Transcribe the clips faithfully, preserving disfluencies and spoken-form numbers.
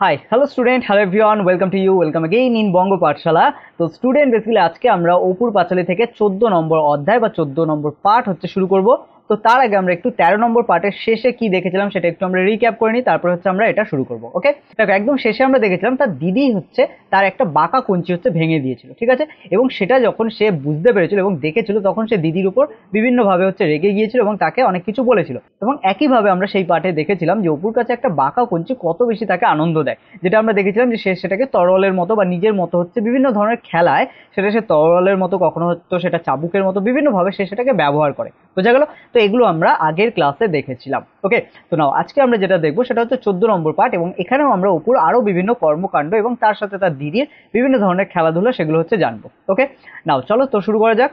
High hello student, hello everyone, welcome to you, welcome again in Banga Pathshala. তো student basically আজকে আমরা অপুর পাঁচালী থেকে চোদ্দ নম্বর অধ্যায় বা চোদ্দ নম্বর পার্ট হচ্ছে শুরু করব। তো তার আগে আমরা একটু তেরো নম্বর পার্টের শেষে কি দেখেছিলাম সেটা একটু আমরা রিক্যাপ করে নিই, তারপর হচ্ছে আমরা এটা শুরু করব। ওকে, দেখো একদম শেষে আমরা দেখেছিলাম তার দিদি হচ্ছে তার একটা বাঁকা কঞ্চি হচ্ছে ভেঙে দিয়েছিল, ঠিক আছে। এবং সেটা যখন সে বুঝতে পেরেছিল এবং দেখেছিল তখন সে দিদির উপর বিভিন্নভাবে হচ্ছে রেগে গিয়েছিল এবং তাকে অনেক কিছু বলেছিল। এবং একইভাবে আমরা সেই পার্টে দেখেছিলাম যে অপুর কাছে একটা বাঁকা কঞ্চি কত বেশি তাকে আনন্দ দেয়, যেটা আমরা দেখেছিলাম যে সে সেটাকে তরলের মতো বা নিজের মতো হচ্ছে বিভিন্ন ধরনের খেলায় সেটা সে তরলের মতো, কখনো হয়তো সেটা চাবুকের মতো বিভিন্নভাবে সে সেটাকে ব্যবহার করে। বোঝা গেল? তো এগুলো আমরা আগের ক্লাসে দেখেছিলাম। ওকে, তো নাও আজকে আমরা যেটা দেখবো সেটা হচ্ছে চোদ্দ নম্বর পার্ট, এবং এখানেও আমরা অপুর আরো বিভিন্ন কর্মকাণ্ড এবং তার সাথে তার দিদির বিভিন্ন ধরনের খেলাধুলা সেগুলো হচ্ছে জানবো। ওকে, নাও চলো তো শুরু করা যাক।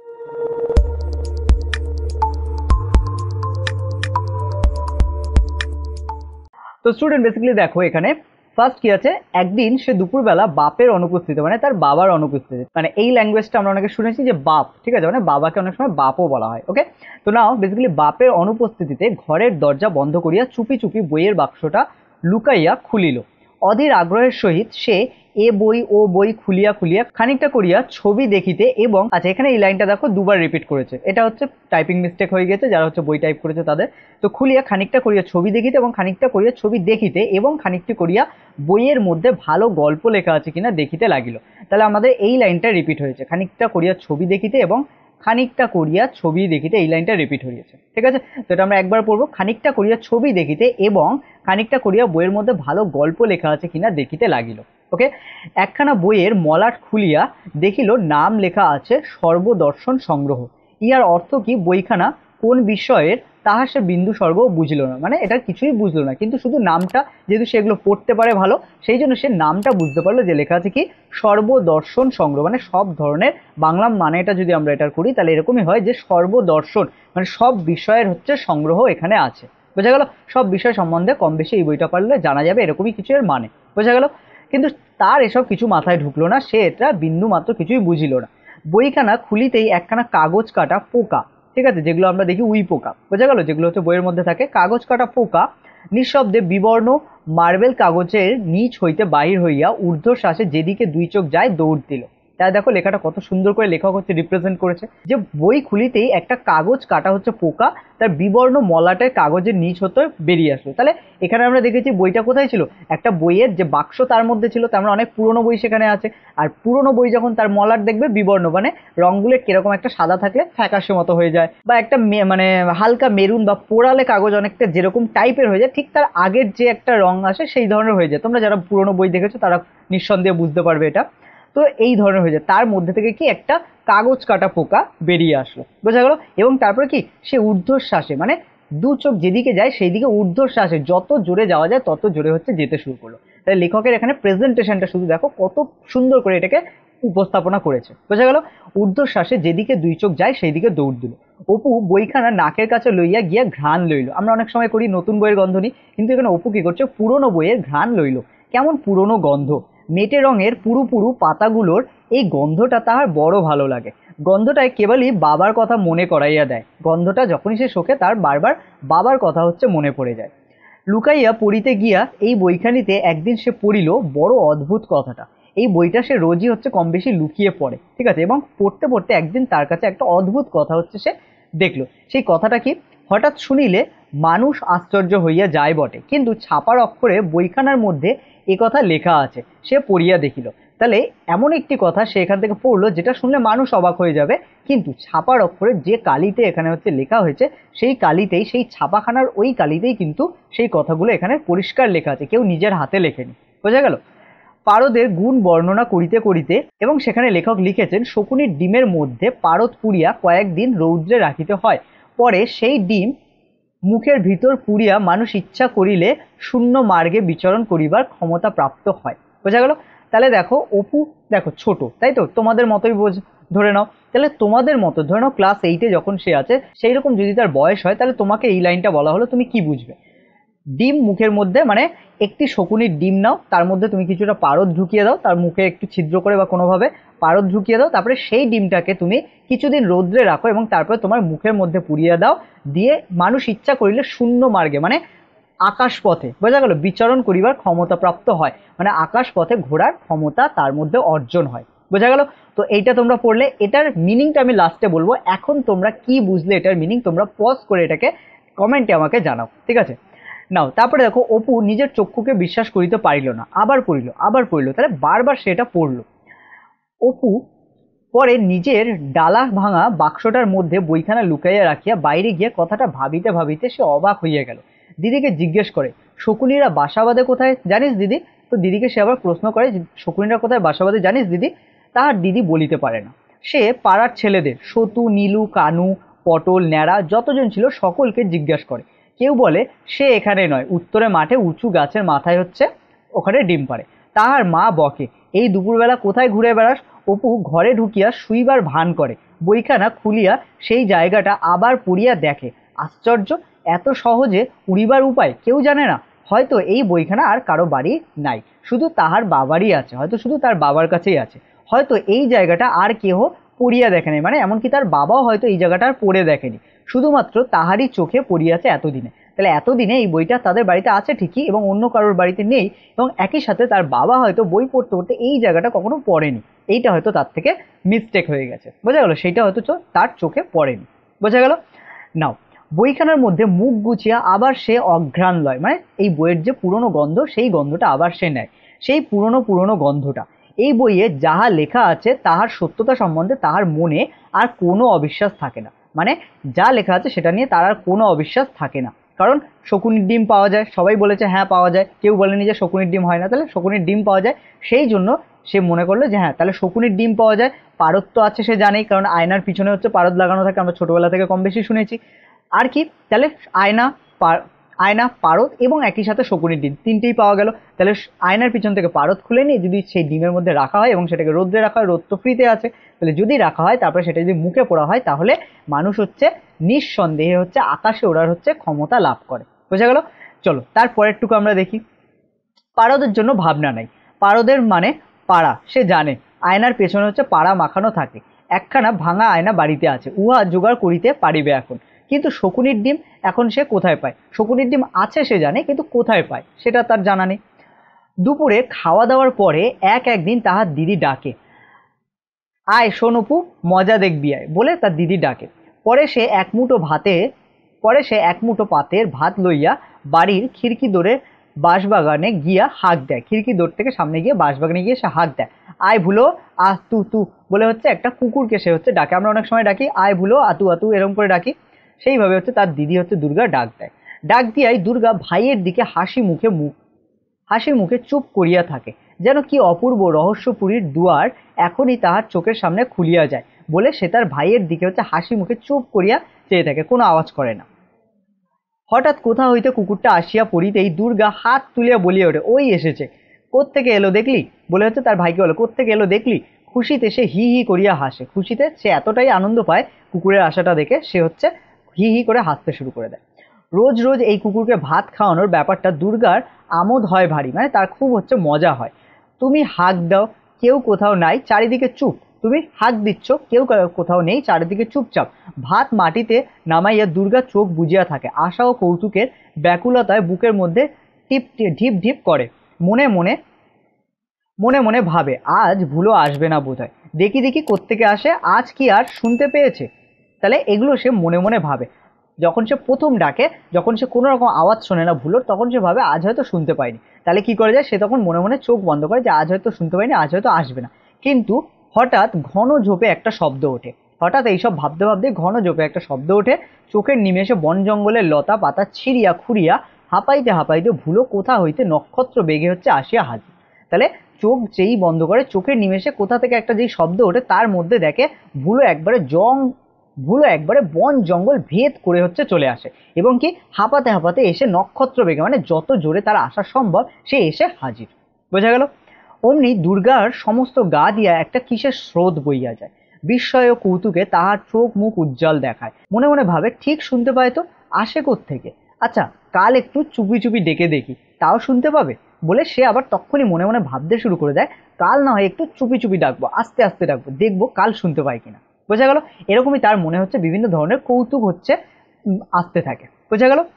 তো স্টুডেন্ট বেসিক্যালি দেখো এখানে ফার্স্ট কি আছে, একদিন সে দুপুরবেলা বাপের অনুপস্থিতি মানে তার বাবার অনুপস্থিতি, মানে এই ল্যাঙ্গুয়েজটা আমরা অনেকে শুনেছি যে বাপ, ঠিক আছে, মানে বাবাকে অনেক সময় বাপও বলা হয়। ওকে, তো নাও বেসিক্যালি বাপের অনুপস্থিতিতে ঘরের দরজা বন্ধ করিয়া চুপি চুপি বইয়ের বাক্সটা লুকাইয়া খুলিল। অধীর আগ্রহের সহিত সে এ বই ও বই খুলিয়া খুলিয়া খানিকটা করিয়া ছবি দেখিতে, এবং আচ্ছা এখানে এই লাইনটা দেখো দুবার রিপিট করেছে, এটা হচ্ছে টাইপিং মিস্টেক হয়ে গেছে যারা হচ্ছে বই টাইপ করেছে তাদের। তো খুলিয়া খানিকটা করিয়া ছবি দেখিতে এবং খানিকটা করিয়া ছবি দেখিতে এবং খানিকটি করিয়া বইয়ের মধ্যে ভালো গল্প লেখা আছে কিনা দেখিতে লাগিল। তাহলে আমাদের এই লাইনটা রিপিট হয়েছে, খানিকটা করিয়া ছবি দেখিতে এবং খানিকটা করিয়া ছবি দেখিতে, এই লাইনটা রিপিট হয়েছে, ঠিক আছে। তো এটা আমরা একবার পড়বো, খানিকটা করিয়া ছবি দেখিতে এবং খানিকটা করিয়া বইয়ের মধ্যে ভালো গল্প লেখা আছে কিনা দেখিতে লাগিল। ওকে, একখানা বইয়ের মলাট খুলিয়া দেখিল নাম লেখা আছে সর্বদর্শন সংগ্রহ। ইহার অর্থ কি, বইখানা কোন বিষয়ের তাহা সে বিন্দু স্বর্গ বুঝলো না, মানে এটা কিছুই বুঝলো না, কিন্তু শুধু নামটা যেহেতু সেগুলো পড়তে পারে ভালো, সেই জন্য সে নামটা বুঝতে পারলো যে লেখা আছে কি সর্বদর্শন সংগ্রহ, মানে সব ধরনের বাংলা মানেটা যদি আমরা এটা করি তাহলে এরকমই হয় যে সর্বদর্শন মানে সব বিষয়ের হচ্ছে সংগ্রহ এখানে আছে। বোঝা গেল? সব বিষয় সম্বন্ধে কম বেশি এই বইটা পড়লে জানা যাবে, এরকমই কিছু এর মানে। বোঝা গেল? কিন্তু তার এসব কিছু মাথায় ঢুকলো না, সে এটা বিন্দু মাত্র কিছুই বুঝিল না। বইখানা খুলিতেই একখানা কাগজ কাটা পোকা, ঠিক আছে, যেগুলো আমরা দেখি উই পোকা, বোঝা গেল, যেগুলো হচ্ছে বইয়ের মধ্যে থাকে, কাগজ কাটা পোকা নিঃশব্দে বিবর্ণ মার্বেল কাগজের নিচ হইতে বাহির হইয়া ঊর্ধ্বশ্বাসে যেদিকে দুই চোখ যায় দৌড় দিল। তাই দেখো লেখাটা কত সুন্দর করে লেখক হচ্ছে রিপ্রেজেন্ট করেছে, যে বই খুলিতেই একটা কাগজ কাটা হচ্ছে পোকা তার বিবর্ণ মলাটের কাগজের নিচ হতে বেরিয়ে আসলো। তাহলে এখানে আমরা দেখেছি বইটা কোথায় ছিল, একটা বইয়ের যে বাক্স তার মধ্যে ছিল, তার মানে অনেক পুরনো বই সেখানে আছে। আর পুরনো বই যখন তার মলাট দেখবে বিবর্ণ মানে রঙগুলো কিরকম একটা সাদা থাকলে ফ্যাকাশে মতো হয়ে যায়, বা একটা মানে হালকা মেরুন বা পোড়ালে কাগজ অনেকটা যেরকম টাইপের হয়ে যায়, ঠিক তার আগের যে একটা রং আসে সেই ধরনের হয়ে যায়। তোমরা যারা পুরনো বই দেখেছো তারা নিঃসন্দেহে বুঝতে পারবে এটা। তো এই ধরনের হয়ে যায়, তার মধ্যে থেকে কি একটা কাগজ কাটা পোকা বেরিয়ে আসলো। বোঝা গেল? এবং তারপরে কি সে ঊর্ধ্বশ্বাসে মানে দু চোখ যেদিকে যায় সেই দিকে ঊর্ধ্বশ্বাসে যত জোরে যাওয়া যায় তত জোরে হচ্ছে যেতে শুরু করলো। তাই লেখকের এখানে প্রেজেন্টেশনটা শুধু দেখো কত সুন্দর করে এটাকে উপস্থাপনা করেছে। বোঝা গেল? ঊর্ধ্বশ্বাসে যেদিকে দুই চোখ যায় সেই দিকে দৌড় দিল। অপু বইখানা নাকের কাছে লইয়া গিয়া ঘ্রাণ লইল। আমরা অনেক সময় করি নতুন বইয়ের গন্ধ নিই, কিন্তু এখানে অপু কি করছে, পুরনো বইয়ের ঘ্রাণ লইল। কেমন পুরনো গন্ধ, মেটে রঙের পুরু পুরু পাতাগুলোর এই গন্ধটা তাহার বড় ভালো লাগে। গন্ধটায় কেবলই বাবার কথা মনে করাইয়া দেয়। গন্ধটা যখনই সে শোকে তার বারবার বাবার কথা হচ্ছে মনে পড়ে যায়। লুকাইয়া পড়িতে গিয়া এই বইখানিতে একদিন সে পড়িল বড় অদ্ভুত কথাটা। এই বইটা সে রোজই হচ্ছে কম বেশি লুকিয়ে পড়ে, ঠিক আছে, এবং পড়তে পড়তে একদিন তার কাছে একটা অদ্ভুত কথা হচ্ছে সে দেখলো। সেই কথাটা কি, হঠাৎ শুনিলে মানুষ আশ্চর্য হইয়া যায় বটে, কিন্তু ছাপার অক্ষরে বইখানার মধ্যে এ কথা লেখা আছে। সে পড়িয়া দেখিল। তাহলে এমন একটি কথা সে এখান থেকে পড়লো যেটা শুনলে মানুষ অবাক হয়ে যাবে, কিন্তু ছাপার অক্ষরে যে কালিতে এখানে হচ্ছে লেখা হয়েছে সেই কালিতেই, সেই ছাপাখানার ওই কালিতেই কিন্তু সেই কথাগুলো এখানে পরিষ্কার লেখা আছে, কেউ নিজের হাতে লেখেনি। বোঝা গেল? পারদের গুণ বর্ণনা করিতে করিতে, এবং সেখানে লেখক লিখেছেন শকুনির ডিমের মধ্যে পারদ পুড়িয়া কয়েকদিন রৌদ্রে রাখিতে হয়, পরে সেই ডিম মুখের ভিতর পুড়িয়া মানুষ ইচ্ছা করিলে শূন্য মার্গে বিচরণ করিবার ক্ষমতা প্রাপ্ত হয়। বোঝা গেল? তাহলে দেখো অপু দেখো ছোট, তাই তো, তোমাদের মতোই বোঝ ধরে নাও, তাহলে তোমাদের মতো ধরে নাও ক্লাস এইটে যখন সে আছে সেই রকম যদি তার বয়স হয়, তাহলে তোমাকে এই লাইনটা বলা হলো, তুমি কি বুঝবে? ডিম মুখের মধ্যে মানে একটি শকুনির ডিম নাও, তার মধ্যে তুমি কিছুটা পারদ ঢুকিয়ে দাও, তার মুখে একটু ছিদ্র করে বা কোনোভাবে পারদ ঢুকিয়ে দাও, তারপরে সেই ডিমটাকে তুমি কিছুদিন রোদ্রে রাখো এবং তারপরে তোমার মুখের মধ্যে পুড়িয়ে দাও, দিয়ে মানুষ ইচ্ছা করিলে শূন্য মার্গে মানে আকাশ পথে, বোঝা গেল, বিচরণ করিবার ক্ষমতা প্রাপ্ত হয়, মানে আকাশ পথে ঘোরার ক্ষমতা তার মধ্যে অর্জন হয়, বোঝা গেল। তো এইটা তোমরা পড়লে, এটার মিনিংটা আমি লাস্টে বলবো। এখন তোমরা কি বুঝলে এটার মিনিং, তোমরা পজ করে এটাকে কমেন্টে আমাকে জানাও, ঠিক আছে। নাও তারপরে দেখো, অপু নিজের চক্ষুকে বিশ্বাস করিতে পারিল না, আবার পড়িল, আবার পড়িল, তাহলে বারবার সে এটা পড়লো। অপু পরে নিজের ডালা ভাঙা বাক্সটার মধ্যে বইখানা লুকাইয়া রাখিয়া বাইরে গিয়ে কথাটা ভাবিতে ভাবিতে সে অবাক হইয়া গেল। দিদিকে জিজ্ঞেস করে, শকুনিরা বাসা বাঁধে কোথায় জানিস দিদি? তো দিদিকে সে আবার প্রশ্ন করে, শকুনিরা কোথায় বাসা বাঁধে জানিস দিদি? তাহার দিদি বলিতে পারে না। সে পাড়ার ছেলেদের সতু, নীলু, কানু, পটল, ন্যাড়া যতজন ছিল সকলকে জিজ্ঞাসা করে। কেউ বলে সে এখানে নয়, উত্তরে মাঠে উঁচু গাছের মাথায় হচ্ছে, ওখানে ডিম পাড়ে। তাহার মা বকে, এই দুপুরবেলা কোথায় ঘুরে বেড়াস? অপু ঘরে ঢুকিয়া শুইবার ভান করে, বইখানা খুলিয়া সেই জায়গাটা আবার পড়িয়া দেখে। আশ্চর্য, এত সহজে উড়িবার উপায় কেউ জানে না। হয়তো এই বইখানা আর কারো বাড়ি নাই, শুধু তাহার বাবারই আছে, হয়তো শুধু তার বাবার কাছেই আছে। হয়তো এই জায়গাটা আর কেহ পড়িয়া দেখেনি, মানে এমনকি তার বাবাও হয়তো এই জায়গাটা আর পড়ে দেখেনি, শুধুমাত্র তাহারই চোখে পড়িয়াছে এতদিনে। তাহলে এতদিনে এই বইটা তাদের বাড়িতে আছে ঠিকই, এবং অন্য কারোর বাড়িতে নেই, এবং একই সাথে তার বাবা হয়তো বই পড়তে পড়তে এই জায়গাটা কখনো পড়েনি, এইটা হয়তো তার থেকে মিস্টেক হয়ে গেছে, বোঝা গেল, সেইটা হয়তো তার চোখে পড়েনি, বোঝা গেল। নাও বইখানার মধ্যে মুখ গুছিয়া আবার সে অঘ্রাণ লয়, মানে এই বইয়ের যে পুরনো গন্ধ, সেই গন্ধটা আবার সে নেয়, সেই পুরনো পুরনো গন্ধটা। এই বইয়ে যাহা লেখা আছে তাহার সত্যতা সম্বন্ধে তাহার মনে আর কোনো অবিশ্বাস থাকে না, মানে যা লেখা আছে সেটা নিয়ে তার আর কোনো অবিশ্বাস থাকে না। কারণ শকুনির ডিম পাওয়া যায়, সবাই বলেছে হ্যাঁ পাওয়া যায়, কেউ বলেনি যে শকুনির ডিম হয় না, তাহলে শকুনির ডিম পাওয়া যায়, সেই জন্য সে মনে করলো যে হ্যাঁ তাহলে শকুনির ডিম পাওয়া যায়। পারদ তো আছে সে জানেই, কারণ আয়নার পিছনে হচ্ছে পারদ লাগানো থাকে, আমরা ছোটবেলা থেকে কম বেশি শুনেছি। আর কি, তাহলে আয়না, আয়না, পারদ এবং একই সাথে শকুনির ডিম, তিনটেই পাওয়া গেল। তাহলে আয়নার পিছন থেকে পারদ খুলে নিয়ে যদি সেই ডিমের মধ্যে রাখা হয় এবং সেটাকে রোদ্রে রাখা হয়, রোদ তো ফ্রিতে আছে, তাহলে যদি রাখা হয় তারপরে সেটা যদি মুখে পড়া হয়, তাহলে মানুষ হচ্ছে নিঃসন্দেহে হচ্ছে আকাশে ওড়ার হচ্ছে ক্ষমতা লাভ করে, বোঝা গেল। চলো তারপরেরটুকু আমরা দেখি। পারদের জন্য ভাবনা নাই, পারদের মানে পাড়া, সে জানে আয়নার পেছনে হচ্ছে পাড়া মাখানো থাকে, একখানা ভাঙা আয়না বাড়িতে আছে, উহা জোগাড় করিতে পারিবে এখন। কিন্তু শকুনির ডিম এখন সে কোথায় পায়? শকুনির ডিম আছে সে জানে, কিন্তু কোথায় পায় সেটা তার জানা নেই। দুপুরে খাওয়া দাওয়ার পরে এক একদিন তাহার দিদি ডাকে, আয় শোন অপু, মজা দেখবি আয়, বলে তার দিদি ডাকে। পরে সে এক মুঠো ভাতে পরে সে এক মুঠো পাতের ভাত লইয়া বাড়ির খিড়কি দোরে বাঁশবাগানে গিয়া হাঁক দেয়, খিড়কি দৌড় থেকে সামনে গিয়ে বাঁশবাগানে গিয়ে সে হাঁক দেয়, আয় ভুলো আহ তু তু বলে হচ্ছে একটা কুকুরকে সে হচ্ছে ডাকে, আমরা অনেক সময় ডাকি আয় ভুলো আতু আতু এরকম করে ডাকি, সেইভাবে হচ্ছে তার দিদি হচ্ছে দুর্গা ডাক দেয়। ডাক দিয়াই দুর্গা ভাইয়ের দিকে হাসি মুখে মুখ হাসি মুখে চুপ করিয়া থাকে, যেন কি অপূর্ব রহস্যপুরীর দুয়ার এখনই তাহার চোখের সামনে খুলিয়া যায়, বলে সে তার ভাইয়ের দিকে হচ্ছে হাসি মুখে চুপ করিয়া চেয়ে থাকে, কোনো আওয়াজ করে না। হঠাৎ কোথা হইতে কুকুরটা আসিয়া পড়িতেই দুর্গা হাত তুলিয়া বলিয়া ওঠে, ওই এসেছে, কোত্থেকে এলো দেখলি, বলে হচ্ছে তার ভাইকে বলে, কোত্থেকে এলো দেখলি। খুশিতে সে হি হি করিয়া হাসে, খুশিতে সে এতটাই আনন্দ পায় কুকুরের আশাটা দেখে, সে হচ্ছে হি হি করে হাসতে শুরু করে দেয়। রোজ রোজ এই কুকুরকে ভাত খাওয়ানোর ব্যাপারটা দুর্গার আমোদ হয় ভারী, মানে তার খুব হচ্ছে মজা হয়। তুমি হাঁক দাও, কেউ কোথাও নাই, চারিদিকে চুপ, তুমি হাঁক দিচ্ছ, কেউ কোথাও নেই, চারিদিকে চুপচাপ। ভাত মাটিতে নামাইয়া দুর্গা চোখ বুজিয়া থাকে, আশা ও কৌতুকের ব্যাকুলতায় বুকের মধ্যে টিপ ঢিপ ঢিপ করে, মনে মনে মনে মনে ভাবে আজ ভুলো আসবে না বোধহয়, দেখি দেখি কোত্থেকে আসে, আজ কি আর শুনতে পেয়েছে। তাহলে এগুলো সে মনে মনে ভাবে, যখন সে প্রথম ডাকে, যখন সে কোনো রকম আওয়াজ শোনে না ভুলোর, তখন সে ভাবে আজ হয়তো শুনতে পায়নি, তাহলে কি করে যায়, সে তখন মনে মনে চোখ বন্ধ করে যে আজ হয়তো শুনতে পাইনি, আজ হয়তো আসবে না। কিন্তু হঠাৎ ঘন ঝোপে একটা শব্দ ওঠে, হঠাৎ এইসব ভাবতে ভাবতে ঘন ঝোপে একটা শব্দ ওঠে, চোখের নিমেষে বন জঙ্গলের লতা পাতা ছিঁড়িয়া খুঁড়িয়া হাঁপাইতে হাঁপাইতে ভুলো কোথা হইতে নক্ষত্র বেগে হচ্ছে আসিয়া হাজির। তাহলে চোখ যেই বন্ধ করে, চোখের নিমেষে কোথা থেকে একটা যেই শব্দ ওঠে, তার মধ্যে দেখে ভুলো একবারে জং ভুলো একবারে বন জঙ্গল ভেদ করে হচ্ছে চলে আসে, এবং কি হাঁপাতে হাঁপাতে এসে নক্ষত্র বেগে, মানে যত জোরে তার আসা সম্ভব সে এসে হাজির, বোঝা গেল। অমনি দুর্গার সমস্ত গা দিয়া একটা কিসের স্রোত বইয়া যায়, বিস্ময় ও কৌতুকে তাহার চোখ মুখ উজ্জ্বল দেখায়, মনে মনে ভাবে ঠিক শুনতে পায় তো, আসে কোত্থেকে, আচ্ছা কাল একটু চুপি চুপি ডেকে দেখি, তাও শুনতে পাবে, বলে সে আবার তখনই মনে মনে ভাবতে শুরু করে দেয়, কাল না হয় একটু চুপি চুপি ডাকবো, আস্তে আস্তে ডাকবো, দেখবো কাল শুনতে পাই কিনা, বোঝা গেল। এরকমই তার মনে হচ্ছে বিভিন্ন ধরনের কৌতুক হচ্ছে আসতে থাকে, বোঝা গেল।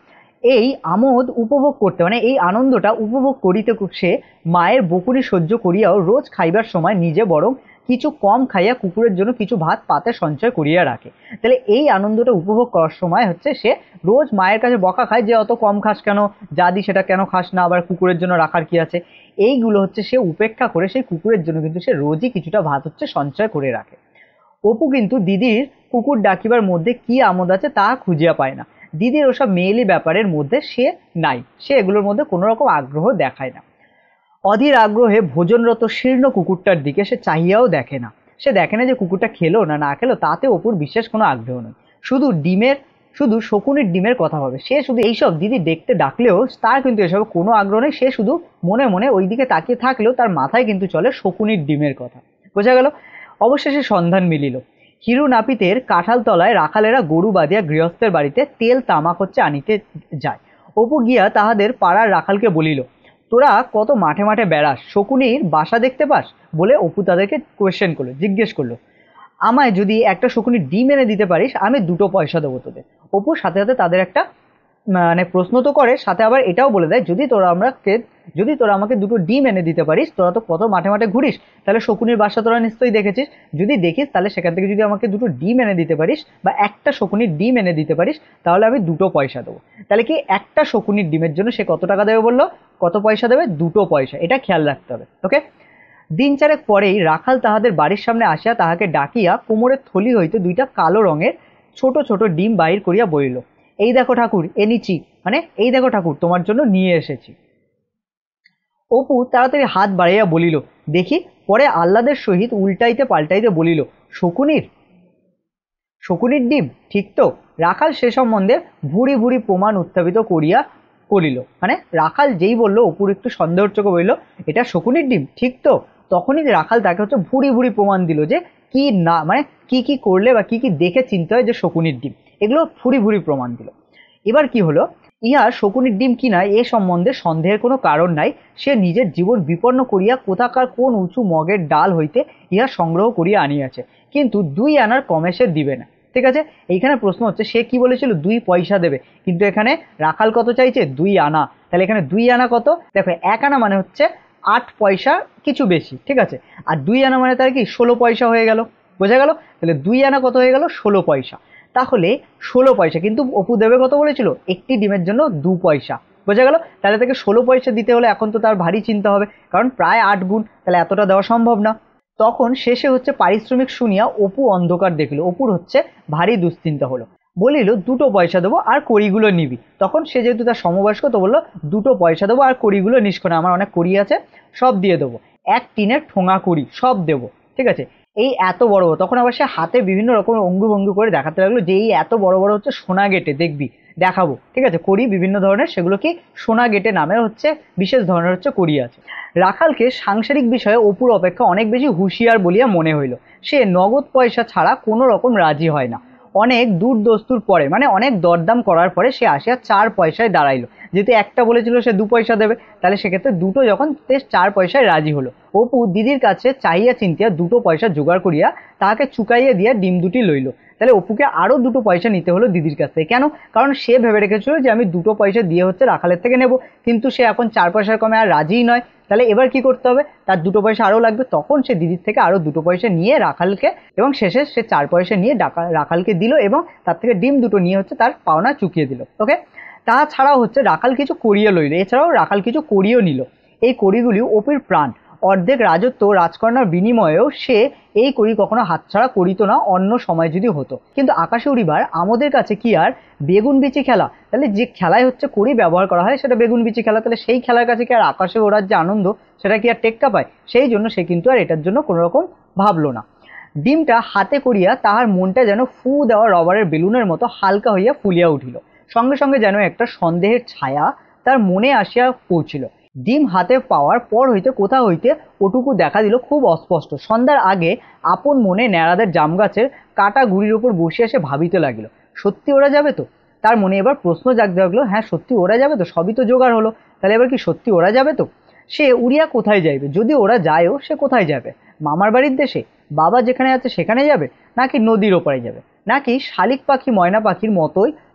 এই আমোদ উপভোগ করতে মানে এই আনন্দটা উপভোগ করিতে সে মায়ের বকুনি সহ্য করিয়াও রোজ খাইবার সময় নিজে বরং কিছু কম খাইয়া কুকুরের জন্য কিছু ভাত পাতে সঞ্চয় করিয়া রাখে। তাহলে এই আনন্দটা উপভোগ করার সময় হচ্ছে সে রোজ মায়ের কাছে বকা খায় যে অত কম খাস কেন, যা দি সেটা কেন খাস না, আবার কুকুরের জন্য রাখার কি আছে। এইগুলো হচ্ছে সে উপেক্ষা করে সেই কুকুরের জন্য কিন্তু সে রোজই কিছুটা ভাত হচ্ছে সঞ্চয় করে রাখে। অপু কিন্তু দিদির কুকুর ডাকিবার মধ্যে কি আমোদ আছে তা খুঁজিয়া পায় না। দিদির ওসব মেয়েলি ব্যাপারের মধ্যে সে নাই, সে এগুলোর মধ্যে কোনো রকম আগ্রহ দেখায় না। অধীর আগ্রহে ভোজনরত শীর্ণ কুকুরটার দিকে সে চাহিয়াও দেখে না। সে দেখে না যে কুকুরটা খেলো না না খেলো, তাতে অপুর বিশেষ কোনো আগ্রহ নেই। শুধু ডিমের শুধু শকুনির ডিমের কথা ভাবে সে। শুধু এইসব দিদি দেখতে ডাকলেও তার কিন্তু এসব কোনো আগ্রহ নেই। সে শুধু মনে মনে ওই দিকে তাকিয়ে থাকলেও তার মাথায় কিন্তু চলে শকুনির ডিমের কথা। বোঝা গেল? অবশেষে সন্ধান মিলিল। হিরু নাপিতের কাঁঠাল তলায় রাখালেরা গরু বাঁধিয়া গৃহস্থের বাড়িতে তেল তামাক হচ্ছে আনিতে যায়। অপু গিয়া তাহাদের পাড়ার রাখালকে বলিল, তোরা কত মাঠে মাঠে বেড়াস, শকুনির বাসা দেখতে পাস? বলে অপু তাদেরকে কোয়েশ্চেন করলো, জিজ্ঞেস করলো, আমায় যদি একটা শকুনির ডিম এনে দিতে পারিস আমি দুটো পয়সা দেবো তোদের। অপুর সাথে সাথে তাদের একটা মানে প্রশ্ন তো করে, সাথে আবার এটাও বলে দেয়, যদি তোরা আমাকে যদি তোরা আমাকে দুটো ডিম এনে দিতে পারিস, তোরা তো কত মাঠে মাঠে ঘুরিস, তাহলে শকুনির বাসা তোরা নিশ্চয়ই দেখেছিস, যদি দেখিস তাহলে সেখান থেকে যদি আমাকে দুটো ডিম এনে দিতে পারিস বা একটা শকুনির ডিম এনে দিতে পারিস তাহলে আমি দুটো পয়সা দেবো। তাহলে কি একটা শকুনির ডিমের জন্য সে কত টাকা দেবে বললো, কত পয়সা দেবে? দুটো পয়সা। এটা খেয়াল রাখতে হবে। ওকে। দিন চারেক পরেই রাখাল তাহাদের বাড়ির সামনে আসিয়া তাহাকে ডাকিয়া কোমরের থলি হইতে দুইটা কালো রঙের ছোট ছোট ডিম বাহির করিয়া বলিল, এই দেখো ঠাকুর এনেছি, মানে এই দেখো ঠাকুর তোমার জন্য নিয়ে এসেছি। অপু তাড়াতাড়ি হাত বাড়াইয়া বলিল, দেখি। পরে আহ্লাদের সহিত উল্টাইতে পাল্টাইতে বলিল, শকুনির শকুনির ডিম ঠিক তো? রাখাল সে সম্বন্ধে ভুরি ভুরি প্রমাণ উত্থাপিত করিয়া করিল। মানে রাখাল যেই বললো অপুর একটু সন্দেহের চোখে বলিল, এটা শকুনির ডিম ঠিক তো, তখনই রাখাল তাকে হচ্ছে ভুরি ভুরি প্রমাণ দিল যে কি না মানে কি কি করলে বা কি কি দেখে চিনতে হয় যে শকুনির ডিম, এগুলো ভুরি ভুরি প্রমাণ দিল। এবার কি হলো, ইহা শকুনির ডিম কিনা এ সম্বন্ধে সন্দেহের কোনো কারণ নাই। সে নিজের জীবন বিপন্ন করিয়া কোথাকার কোন উঁচু মগের ডাল হইতে ইহা সংগ্রহ করিয়া আনিয়াছে, কিন্তু দুই আনার কমে সে দিবে না। ঠিক আছে, এইখানে প্রশ্ন হচ্ছে সে কি বলেছিল দুই পয়সা দেবে, কিন্তু এখানে রাখাল কত চাইছে? দুই আনা। তাহলে এখানে দুই আনা কত? দেখো, এক আনা মানে হচ্ছে আট পয়সা কিছু বেশি, ঠিক আছে, আর দুই আনা মানে তার কি ষোলো পয়সা হয়ে গেল। বোঝা গেল? তাহলে দুই আনা কত হয়ে গেল? ষোলো পয়সা। তাহলে ষোলো পয়সা, কিন্তু অপু দেবে কত বলেছিল? একটি ডিমের জন্য দু পয়সা। বোঝা গেল? তাহলে তাকে ষোলো পয়সা দিতে হলে এখন তো তার ভারী চিন্তা হবে, কারণ প্রায় আট গুণ, তাহলে এতটা দেওয়া সম্ভব না। তখন শেষে হচ্ছে পারিশ্রমিক শুনিয়া অপু অন্ধকার দেখল। অপুর হচ্ছে ভারী দুশ্চিন্তা হলো, বলিল দুটো পয়সা দেবো আর কড়িগুলো নিবি। তখন সে যেহেতু তার সমবয়স্ক তো বললো দুটো পয়সা দেবো আর কড়িগুলো নিস না, আমার অনেক কড়ি আছে সব দিয়ে দেবো, এক টিনের ঠোঙা কড়ি সব দেবো। ঠিক আছে, এই এত বড় বড়, তখন আবার সে হাতে বিভিন্ন রকম অঙ্গুভঙ্গি করে দেখাতে লাগলো যে এই এত বড় বড় হচ্ছে সোনা গেটে দেখবি, দেখাবো। ঠিক আছে, কড়ি বিভিন্ন ধরনের, সেগুলো কি সোনা গেটে নামের হচ্ছে বিশেষ ধরনের হচ্ছে কড়ি আছে। রাখালকে সাংসারিক বিষয়ে অপুর অপেক্ষা অনেক বেশি হুঁশিয়ার বলিয়া মনে হইল। সে নগদ পয়সা ছাড়া কোনো রকম রাজি হয় না। অনেক দূর দস্তুর পরে, মানে অনেক দরদাম করার পরে সে আসিয়া চার পয়সায় দাঁড়াইলো। যেহেতু একটা বলেছিল সে দু পয়সা দেবে, তাহলে সেক্ষেত্রে দুটো যখন সে চার পয়সায় রাজি হলো। অপু দিদির কাছে চাহিয়া চিন্তিয়া দুটো পয়সা জোগাড় করিয়া তাহাকে চুকাইয়া দিয়া ডিম দুটি লইল। তাহলে অপুকে আরো দুটো পয়সা নিতে হলো দিদির কাছ থেকে। কেন? কারণ সে ভেবে রেখেছিল যে আমি দুটো পয়সা দিয়ে হচ্ছে রাখালের থেকে নেব, কিন্তু সে এখন চার পয়সার কমে আর রাজিই নয়। তাহলে এবার কি করতে হবে, তার দুটো পয়সা আরো লাগবে। তখন সে দিদির থেকে আরো দুটো পয়সা নিয়ে রাখালকে, এবং শেষে সে চার পয়সা নিয়ে ডাকা রাখালকে দিল এবং তার থেকে ডিম দুটো নিয়ে হচ্ছে তার পাওনা চুকিয়ে দিল। ওকে, তাছাড়াও হচ্ছে রাখাল কিছু করিয়ে লইল, এছাড়াও রাখাল কিছু করিয়েও নিল। এই কড়িগুলি অপুর প্রাণ, অর্ধেক রাজত্ব রাজকন্যার বিনিময়েও সে এই কড়ি কখনো হাতছাড়া করিত না অন্য সময় যদি হতো। কিন্তু আকাশে উড়িবার আমাদের কাছে কি আর বেগুন বিচি খেলা? তাহলে যে খেলায় হচ্ছে কড়ি ব্যবহার করা হয় সেটা বেগুন বিচি খেলা, তাহলে সেই খেলার কাছে কি আর আকাশে ওড়ার যে আনন্দ সেটা কি আর টেক্কা পায়? সেই জন্য সে কিন্তু আর এটার জন্য কোনো রকম ভাবলো না। ডিমটা হাতে করিয়া তাহার মনটা যেন ফু দেওয়া রবারের বেলুনের মতো হালকা হইয়া ফুলিয়া উঠিল। সঙ্গে সঙ্গে যেন একটা সন্দেহের ছায়া তার মনে আসিয়া পৌঁছিল। ডিম হাতে পাওয়ার পর হইতে কোথা হইতে ওটুকু দেখা দিল খুব অস্পষ্ট। সন্ধ্যার আগে আপন মনে ন্যাড়াদের জাম গাছের কাটা গুড়ির উপর বসিয়া সে ভাবিতে লাগিল, সত্যি ওরা যাবে তো? তার মনে এবার প্রশ্ন জাগতে লাগলো, হ্যাঁ সত্যি ওরা যাবে তো, সবই তো জোগাড় হলো, তাহলে এবার কি সত্যি ওরা যাবে তো? সে উড়িয়া কোথায় যাইবে? যদি ওরা যায়ও সে কোথায় যাবে? মামার বাড়ির দেশে? বাবা যেখানে আছে সেখানে যাবে, নাকি নদীর ওপারে যাবে, নাকি শালিক পাখি ময়না পাখির মতোই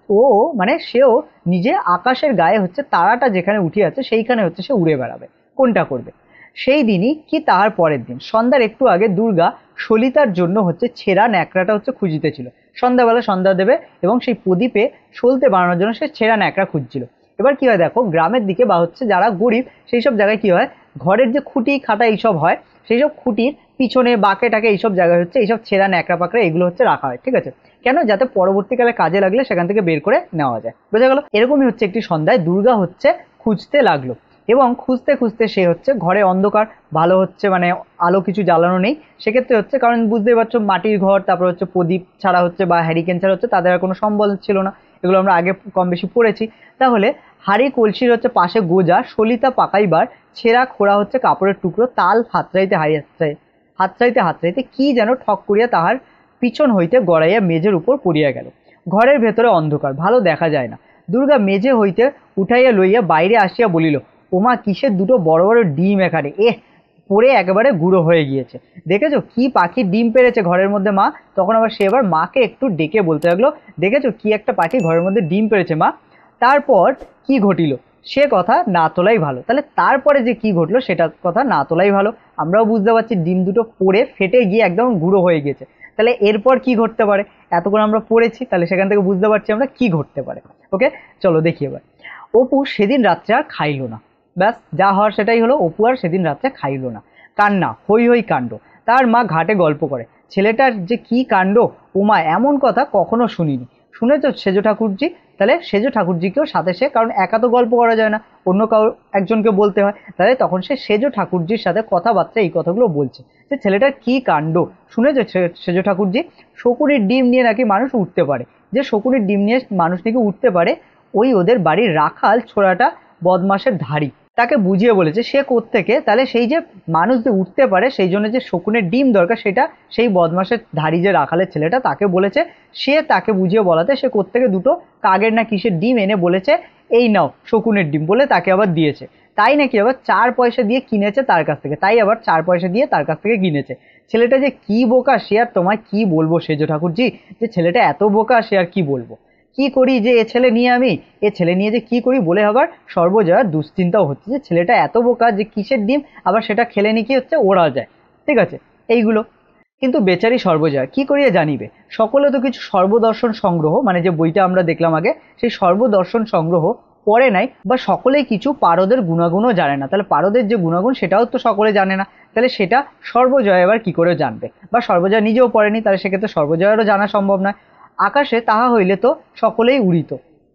ও মানে সেও নিজে আকাশের গায়ে হচ্ছে তারাটা যেখানে উঠে আছে সেইখানে হচ্ছে সে উড়ে বেড়াবে। কোনটা করবে? সেই দিনই কি তাহার পরের দিন সন্ধ্যার একটু আগে দুর্গা সলিতার জন্য হচ্ছে ছেঁড়া ন্যাকড়াটা হচ্ছে খুঁজিতেছিল। সন্ধ্যাবেলা সন্ধ্যা দেবে এবং সেই প্রদীপে সলতে বানানোর জন্য সে ছেঁড়া ন্যাকড়া খুঁজছিল। এবার কি হয় দেখো, গ্রামের দিকে বা হচ্ছে যারা গরিব সেই সব জায়গায় কি হয়, ঘরের যে খুঁটি খাটা এইসব হয় সেই সব খুঁটির পিছনে বাঁকে টাকে এইসব জায়গায় হচ্ছে এইসব ছেঁড়া ন্যাকড়া পাকড়া এগুলো হচ্ছে রাখা হয়। ঠিক আছে, কেন? যাতে পরবর্তীকালে কাজে লাগলে সেখান থেকে বের করে নেওয়া যায়। বোঝা গেল? এরকমই হচ্ছে একটি সন্ধ্যায় দুর্গা হচ্ছে খুঁজতে লাগলো এবং খুঁজতে খুঁজতে সে হচ্ছে ঘরে অন্ধকার, ভালো হচ্ছে মানে আলো কিছু জ্বালানো নেই সেক্ষেত্রে হচ্ছে, কারণ বুঝতেই পারছো মাটির ঘর, তারপর হচ্ছে প্রদীপ ছাড়া হচ্ছে বা হ্যারিকেন ছাড়া হচ্ছে তাদের আর কোনো সম্বল ছিল না, এগুলো আমরা আগে কম বেশি পড়েছি। তাহলে হাড়ি কলসির হচ্ছে পাশে গোজা সলিতা পাকাইবার ছেঁড়া খোড়া হচ্ছে কাপড়ের টুকরো তাল হাতড়াইতে হাইয়াচ্ছে হাতড়াইতে হাতড়াইতে কি যেন ঠক করিয়া তাহার পিছন হইতে গড়াইয়া মেঝের উপর পড়িয়া গেল। ঘরের ভেতরে অন্ধকার, ভালো দেখা যায় না। দুর্গা মেঝে হইতে উঠাইয়া লইয়া বাইরে আসিয়া বলিল, ওমা কিসের দুটো বড় বড় ডিম এখানে, এ পড়ে একেবারে গুঁড়ো হয়ে গিয়েছে। দেখেছো কি পাখি ডিম পেড়েছে ঘরের মধ্যে মা? তখন আবার সে এবার মাকে একটু ডেকে বলতে লাগলো, দেখেছো কি একটা পাখি ঘরের মধ্যে ডিম পেড়েছে মা? তারপর কি ঘটিল সে কথা না তোলাই ভালো। তাহলে তারপরে যে কি ঘটলো সেটা কথা না তোলাই ভালো। আমরাও বুঝতে পারছি ডিম দুটো পড়ে ফেটে গিয়ে একদম গুঁড়ো হয়ে গেছে। তাহলে এরপর কি ঘটতে পারে? এতক্ষণ আমরা পড়েছি, তাহলে সেখান থেকে বুঝতে পারছি আমরা কি ঘটতে পারে। ওকে, চলো দেখি এবার। অপু সেদিন রাত্রে আর খাইল না। ব্যাস, যা হওয়ার সেটাই হলো, অপু আর সেদিন রাত্রে খাইল না। কান্না, হই হই কাণ্ড। তার মা ঘাটে গল্প করে, ছেলেটার যে কি কাণ্ড, উমা এমন কথা কখনো শুনিনি। শুনেছ সেজ ঠাকুরজি? তাহলে সেজ ঠাকুরজিকেও সাথে সে, কারণ একা তো গল্প করা যায় না, অন্য কাউ একজনকে বলতে হয়, তাহলে তখন সে সেজ ঠাকুরজির সাথে কথাবার্তা এই কথাগুলো বলছে যে ছেলেটার কি কাণ্ড। শুনেছ সেজ ঠাকুরজি? শকুনির ডিম নিয়ে নাকি মানুষ উঠতে পারে, যে শকুনির ডিম নিয়ে মানুষ নাকি উঠতে পারে, ওই ওদের বাড়ির রাখাল ছোড়াটা বদমাসের ধাড়ি তাকে বুঝিয়ে বলেছে সে কোত্থেকে। তাহলে সেই যে মানুষ যে উঠতে পারে সেই জন্য যে শকুনের ডিম দরকার সেটা সেই বদমাসের ধাড়ি যে রাখালের ছেলেটা তাকে বলেছে, সে তাকে বুঝিয়ে বলাতে সে কোত্থেকে দুটো কাগের না কিসের ডিম এনে বলেছে এই নাও শকুনের ডিম বলে তাকে আবার দিয়েছে। তাই নাকি আবার চার পয়সা দিয়ে কিনেছে তার কাছ থেকে, তাই আবার চার পয়সা দিয়ে তার কাছ থেকে কিনেছে। ছেলেটা যে কি বোকা সে আর তোমায় কি বলবো সেজ ঠাকুরজি, যে ছেলেটা এত বোকা সে আর কি বলবো। কি করি যে এ ছেলে নিয়ে আমি এ ছেলে নিয়ে যে কি করি বলে আবার সর্বজয়ার দুশ্চিন্তাও হচ্ছে যে ছেলেটা এত বোকা যে কিসের ডিম আবার সেটা খেলে নিয়ে কি হচ্ছে ওড়া যায়। ঠিক আছে, এইগুলো কিন্তু বেচারি সর্বজয়া কি করিয়া জানিবে? সকলে তো কিছু সর্বদর্শন সংগ্রহ মানে যে বইটা আমরা দেখলাম আগে, সেই সর্বদর্শন সংগ্রহ পড়ে নাই, বা সকলেই কিছু পারদের গুণাগুণও জানে না। তাহলে পারদের যে গুণাগুণ সেটাও তো সকলে জানে না, তাহলে সেটা সর্বজয়া এবার কি করে জানবে? বা সর্বজয়া নিজেও পড়েনি, তাহলে সেক্ষেত্রে সর্বজয়ারও জানা সম্ভব নয়। আকাশে তাহা হইলে তো সকলেই উড়িত।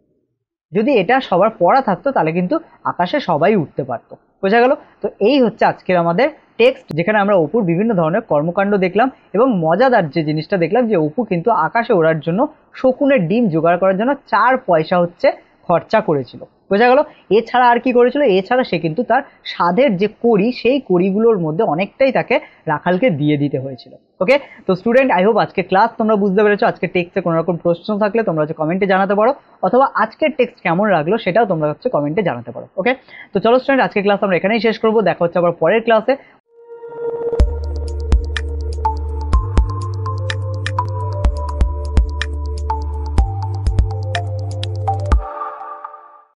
যদি এটা সবার পড়া থাকতো তাহলে কিন্তু আকাশে সবাই উঠতে পারতো। বোঝা গেল? তো এই হচ্ছে আজকের আমাদের টেক্সট, যেখানে আমরা অপুর বিভিন্ন ধরনের কর্মকাণ্ড দেখলাম এবং মজাদার যে জিনিসটা দেখলাম যে অপু কিন্তু আকাশে ওড়ার জন্য শকুনের ডিম জোগাড় করার জন্য চার পয়সা হচ্ছে খরচা করেছিল। বোঝা গেল? এছাড়া আর কি করেছিল? এছাড়া সে কিন্তু তার স্বাদের যে কড়ি সেই কড়িগুলোর মধ্যে অনেকটাই তাকে রাখালকে দিয়ে দিতে হয়েছিল। ওকে, তো স্টুডেন্ট আই হোপ আজকে ক্লাস তোমরা বুঝতে পেরেছো। আজকে টেক্সটে কোনো রকম প্রশ্ন থাকলে তোমরা হচ্ছে কমেন্টে জানাতে পারো, অথবা আজকের টেক্সট কেমন লাগলো সেটাও তোমরা হচ্ছে কমেন্টে জানাতে পারো। ওকে, তো চলো স্টুডেন্ট আজকের ক্লাস আমরা এখানেই শেষ করবো। দেখা হচ্ছে আবার পরের ক্লাসে